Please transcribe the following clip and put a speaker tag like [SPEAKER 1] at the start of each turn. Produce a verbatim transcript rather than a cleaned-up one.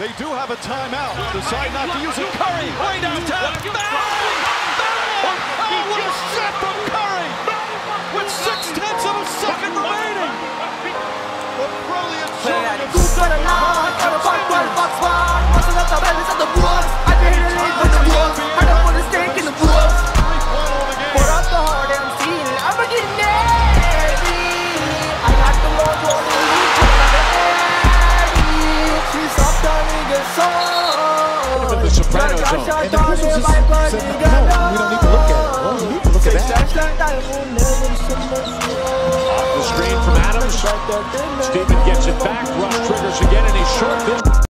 [SPEAKER 1] They do have a timeout. Decide not to use it. Curry, way downtown. Oh, what a shot from Curry! With six tenths of a second remaining. A brilliant shot.
[SPEAKER 2] The Soprano zone. And the Grizzlies just said, no, we don't need to look at it. Well, we need to look at that.
[SPEAKER 3] Off the screen from Adams. Stephen gets it back. Rush triggers again, and he's short this.